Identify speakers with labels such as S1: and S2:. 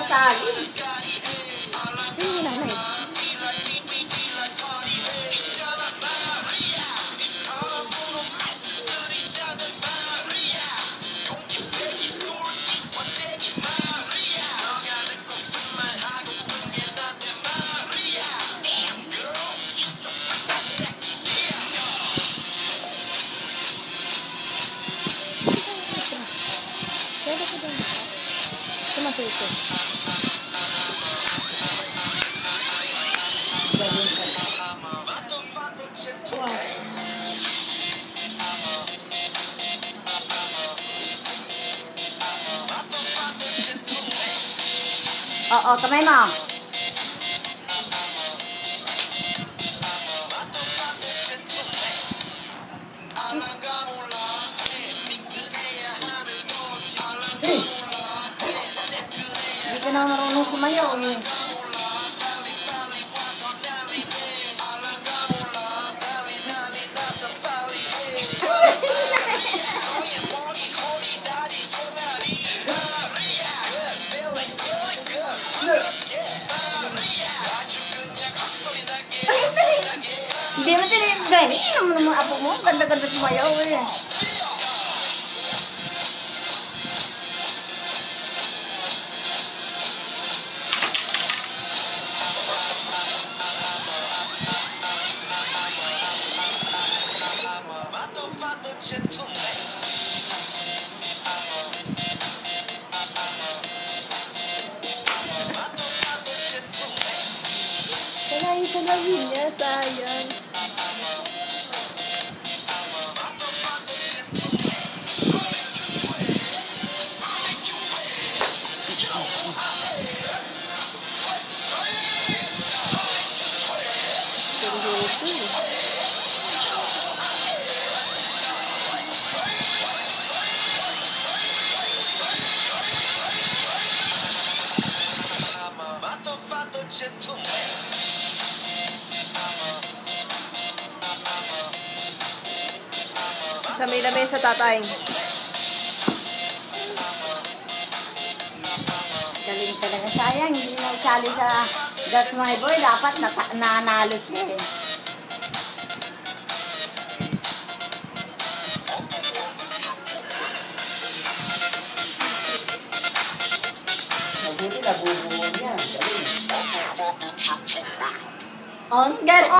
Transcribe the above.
S1: sasali.
S2: Sino yung nanay? Pwede ko din. Sumapito.
S1: Oo, kamay mo. Hindi ka na marunong sumayaw eh. Hindi mo tinigay. Ano mo naman apo mo? Ganda-ganda sumayaw eh.
S2: Salahin niya, sayang. Sa may lamesa, tatay.
S1: Galing talaga. Sayang, hindi na isali sa That's My Boy. Dapat nanalo siya eh.
S3: Mabuti na bubuo niya. Galing.
S1: On, get on!